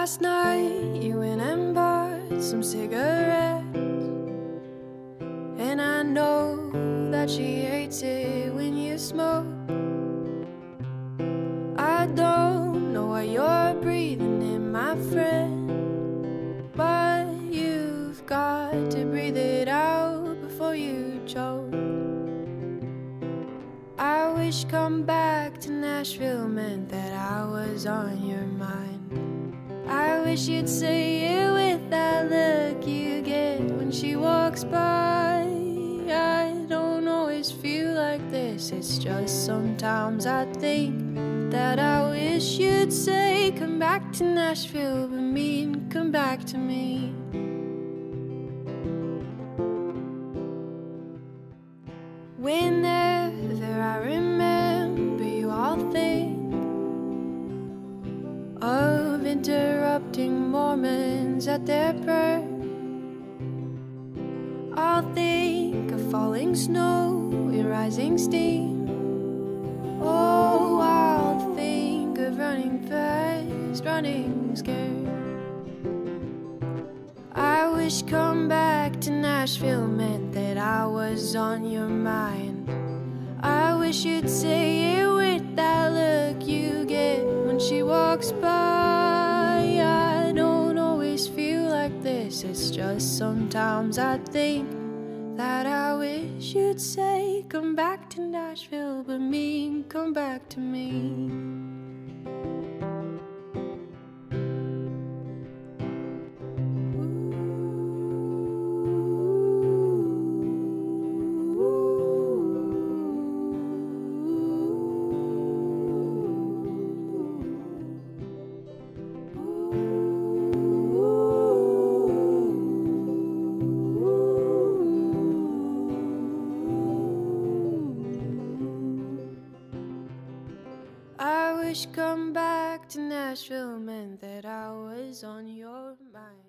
Last night you went and bought some cigarettes, and I know that she hates it when you smoke. I don't know why you're breathing in, my friend, but you've got to breathe it out before you choke. I wish come back to Nashville meant that I was on your mind. I wish you'd say it with that look you get when she walks by. I don't always feel like this, it's just sometimes I think that I wish you'd say come back to Nashville, but mean come back to me. Whenever I remember you, I'll think of interrupting Mormons at their prayer. I'll think of falling snow and rising steam. Oh, I'll think of running fast, running scared. I wish come back to Nashville meant that I was on your mind. I wish you'd say it with that look you get when she walks by. I don't always feel like this, it's just sometimes I think that I wish you'd say come back to Nashville, but mean come back to me. I wish come back to Nashville meant that I was on your mind.